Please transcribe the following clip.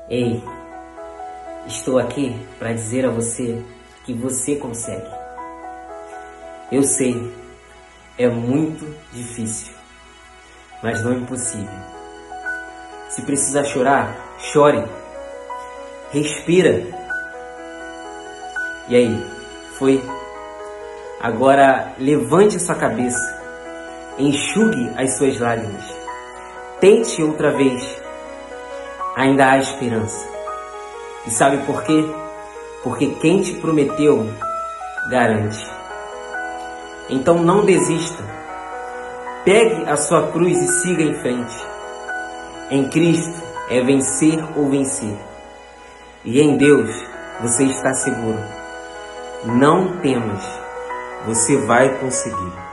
Ei, estou aqui para dizer a você que você consegue. Eu sei, é muito difícil, mas não impossível. Se precisar chorar, chore. Respira. E aí, foi? Agora levante a sua cabeça, enxugue as suas lágrimas. Tente outra vez. Ainda há esperança. E sabe por quê? Porque quem te prometeu, garante. Então não desista. Pegue a sua cruz e siga em frente. Em Cristo é vencer ou vencer. E em Deus você está seguro. Não temas, você vai conseguir.